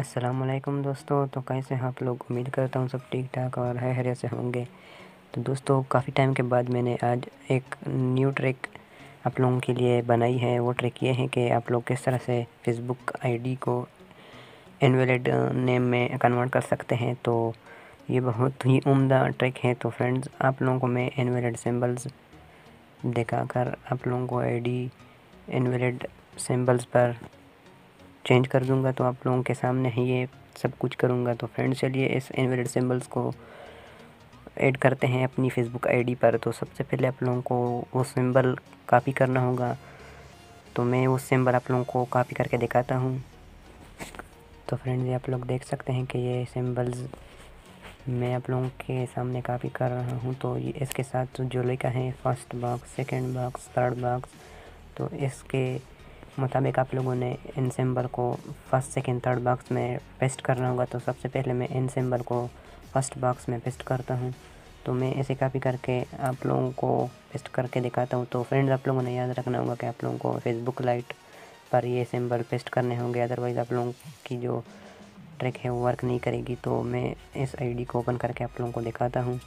अस्सलामुअलैकुम दोस्तों। तो कैसे हैं आप लोग? उम्मीद करता हूँ सब ठीक ठाक और है खैरियत से होंगे। तो दोस्तों, काफ़ी टाइम के बाद मैंने आज एक न्यू ट्रिक आप लोगों के लिए बनाई है। वो ट्रिक ये है कि आप लोग किस तरह से फेसबुक आईडी को इनवैलिड नेम में कन्वर्ट कर सकते हैं। तो ये बहुत ही उम्दा ट्रिक है। तो फ्रेंड्स, आप लोगों को मैं इनवैलिड सिंबल्स दिखाकर आप लोगों को आईडी इनवैलिड सिंबल्स पर चेंज कर दूंगा। तो आप लोगों के सामने ही ये सब कुछ करूंगा। तो फ्रेंड्स, चलिए इस इनवैलिड सिंबल्स को ऐड करते हैं अपनी फेसबुक आईडी पर। तो सबसे पहले आप लोगों को वो सिंबल कॉपी करना होगा। तो मैं वो सिंबल आप लोगों को कॉपी करके दिखाता हूँ। तो फ्रेंड्स, ये आप लोग देख सकते हैं कि ये सिंबल्स मैं आप लोगों के सामने कॉपी कर रहा हूँ। तो ये इसके साथ जो लिखा है first box, second box, third box, तो इसके मुताबिक आप लोगों ने इन सिंबल को फर्स्ट सेकंड थर्ड बॉक्स में पेस्ट करना होगा। तो सबसे पहले मैं इन सिंबल को फर्स्ट बॉक्स में पेस्ट करता हूँ। तो मैं इसे कॉपी करके आप लोगों को पेस्ट करके दिखाता हूँ। तो फ्रेंड्स, आप लोगों ने याद रखना होगा कि आप लोगों को फेसबुक लाइट पर ये सिंबल पेस्ट करने होंगे, अदरवाइज़ आप लोगों की जो ट्रिक है वो वर्क नहीं करेगी। तो मैं इस आईडी को ओपन करके आप लोगों को दिखाता हूँ।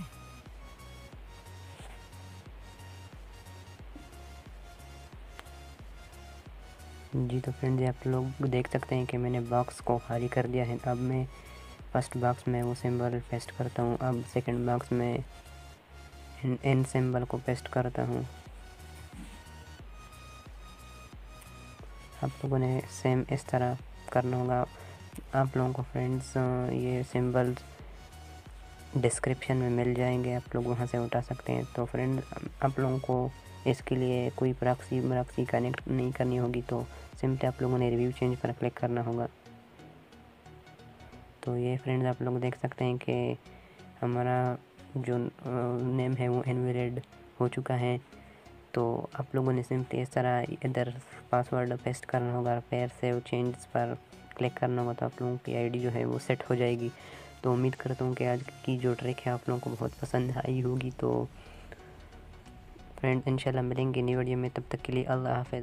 जी, तो फ्रेंड्स, आप लोग देख सकते हैं कि मैंने बॉक्स को खाली कर दिया है। अब मैं फर्स्ट बॉक्स में वो सिंबल पेस्ट करता हूँ। अब सेकंड बॉक्स में इन सिंबल को पेस्ट करता हूँ। आप लोगों ने सेम इस तरह करना होगा। आप लोगों को फ्रेंड्स ये सिंबल्स डिस्क्रिप्शन में मिल जाएंगे, आप लोग वहां से उठा सकते हैं। तो फ्रेंड्स, आप लोगों को इसके लिए कोई प्रॉक्सी कनेक्ट नहीं करनी होगी। तो सिंपली आप लोगों ने रिव्यू चेंज पर क्लिक करना होगा। तो ये फ्रेंड्स, आप लोग देख सकते हैं कि हमारा जो नेम है वो इनवैलिड हो चुका है। तो आप लोगों ने सिंपली इस तरह इधर पासवर्ड पेस्ट करना होगा, पैर से वो चेंज पर क्लिक करना होगा। तो आप लोगों की आईडी जो है वो सेट हो जाएगी। तो उम्मीद करता हूँ कि आज की जो ट्रिक है आप लोगों को बहुत पसंद आई होगी। तो फ्रेंड्स, इंशाल्लाह मिलेंगे न्यू वीडियो में। तब तक के लिए अल्लाह हाफ़िज़।